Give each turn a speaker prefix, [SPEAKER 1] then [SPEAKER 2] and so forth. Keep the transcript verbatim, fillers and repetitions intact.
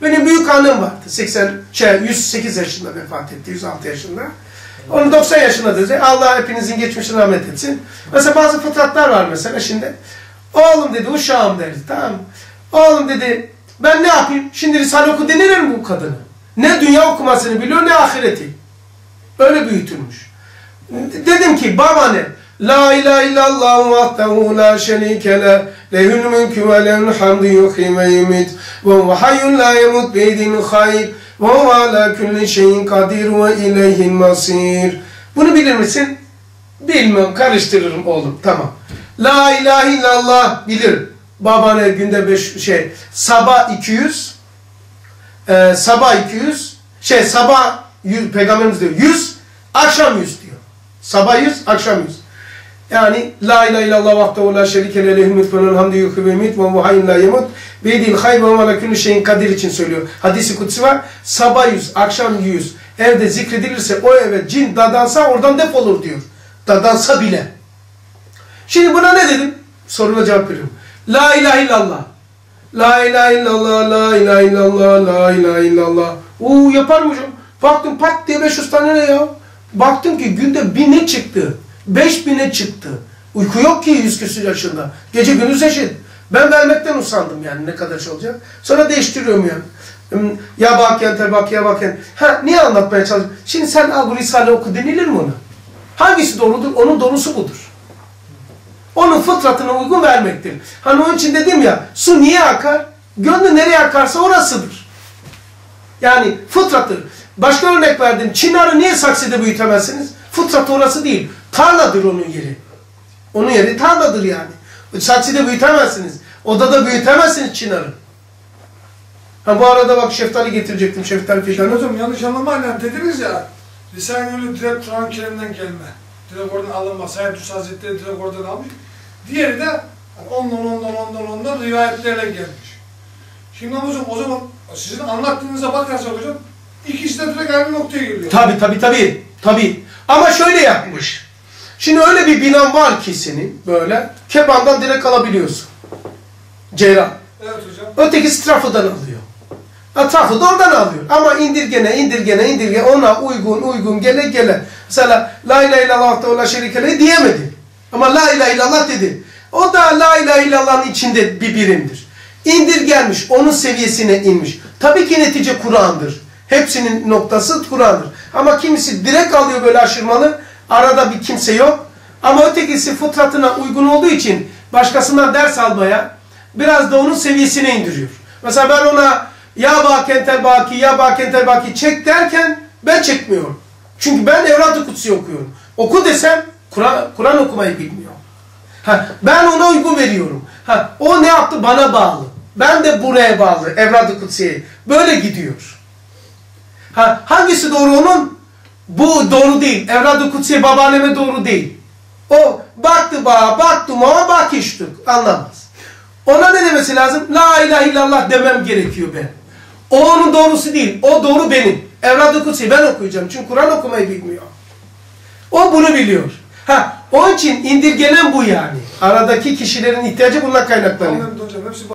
[SPEAKER 1] Benim büyük annem vardı. seksen, şey, yüz sekiz yaşında vefat etti. yüz altı yaşında. Onun doksan yaşında dedi. Allah hepinizin geçmişini rahmet etsin. Mesela bazı fıtratlar var mesela şimdi. Oğlum dedi, uşağım derdi. Tamam mı? Oğlum dedi, ben ne yapayım? Şimdi Risale oku denilir mi bu kadını? Ne dünya okumasını biliyor ne ahireti. Öyle büyütülmüş. Dedim ki babaanne, La ilahe illallah vahdehu la şerike leh, lehül mülkü ve lehül hamdü yuhyi ve yumit, ve huve hayyun la yemut biyedihil hayr, ve huve ala kulli şeyin kadir ve ileyhil masir. Bunu bilir misin? Bilmem, karıştırırım oğlum. Tamam. La ilahe illallah bilirim. Babaanne günde beş şey, sabah iki yüz, e, sabah iki yüz, şey sabah yüz, Peygamberimiz diyor yüz, akşam yüz diyor. Sabah yüz, akşam yüz. Yani la ilahe illallah vahdehu la şerike leh, lehül mülkü ve lehül hamdü yuhyi ve yumit, ve huve hayyun la yemut biyedihil hayr, ve huve ala kulli şeyin kadir için söylüyor. Hadis-i kutsi var. Sabah yüz, akşam yüz. Evde zikredilirse o eve cin dadansa oradan defolur diyor. Dadansa bile. Şimdi buna ne dedim? Soruna cevap veriyorum. La ilahe illallah. La ilahe illallah, la ilahe illallah, la ilahe illallah. Uuu yapar mı hocam? Baktım pat diye beş yüz tane ne ya? Baktım ki günde bine çıktı. Beş bine çıktı. Uyku yok ki yüz küsur yaşında. Gece gündüz eşit. Ben vermekten usandım yani ne kadar şey olacak. Sonra değiştiriyorum yani. Ya bakken tebak ya bakken. Ha niye anlatmaya çalışıyorum? Şimdi sen al bu Risale oku denilir mi ona? Hangisi doğrudur? Onun doğrusu budur. Onun fıtratına uygun vermektir. Hani onun için dedim ya, su niye akar? Gönlü nereye akarsa orasıdır. Yani fıtrattır. Başka örnek verdim. Çınarı niye saksıda büyütemezsiniz? Fıtrat orası değil. Tarladır onun yeri. Onun yeri tarladır yani. Saksıda büyütemezsiniz. Odada büyütemezsiniz çınarı. Ha bu arada bak şeftali getirecektim. Şeftali fidanı.
[SPEAKER 2] Hocam yanlış anlamayla dediniz ya. Risale-i Nur'u direkt Kur'an-ı Kerim'den gelme. Direkt oradan alınma. Said Nursi Hazretleri direkt oradan almış. Diğeri de ondan ondan ondan ondan rivayetlerle gelmiş. Şimdi hocam o zaman sizin anlattığınıza bakarsak hocam ikisi de direkt aynı noktaya geliyor.
[SPEAKER 1] Tabi tabi tabi. Tabi. Ama şöyle yapmış. Şimdi öyle bir binan var ki senin böyle kebandan direkt alabiliyorsun. Ceyran.
[SPEAKER 2] Evet hocam.
[SPEAKER 1] Ötekisi trafıdan alıyor. Trafı da oradan alıyor. Ama indirgene, indirgene, indirgene ona uygun, uygun, gele gele. Mesela la ilahe illallah vahdehu la şerike leh diyemedi. Ama la ilahe illallah dedi. O da la ilahe illallah'ın içinde bir birimdir. İndirgenmiş, onun seviyesine inmiş. Tabii ki netice Kur'an'dır. Hepsinin noktası Kur'an'dır. Ama kimisi direkt alıyor böyle aşırmalı. Arada bir kimse yok. Ama ötekisi fıtratına uygun olduğu için başkasından ders almaya biraz da onun seviyesine indiriyor. Mesela ben ona ya bakentel baki, ya bakentel baki çek derken ben çekmiyorum. Çünkü ben Evrad-ı Kutsi okuyorum. Oku desem Kur'an Kur'an okumayı bilmiyor. Ha, ben ona uygun veriyorum. Ha, o ne yaptı? Bana bağlı. Ben de buraya bağlı. Evrad-ı Kutsi'ye. Böyle gidiyor. Ha, hangisi doğru onun? Bu doğru değil. Evrad-ı Kutsi'ye babaanneme doğru değil. O baktı bana, baktım ama bakıştık. Anlamaz. Ona ne demesi lazım? La ilahe illallah demem gerekiyor ben. O onun doğrusu değil. O doğru benim. Evrad-ı Kutsi'yi ben okuyacağım. Çünkü Kur'an okumayı bilmiyor. O bunu biliyor. Ha, onun için indirgenen bu yani. Aradaki kişilerin ihtiyacı bundan kaynaklanıyor.
[SPEAKER 2] Anladım hocam. Hepsi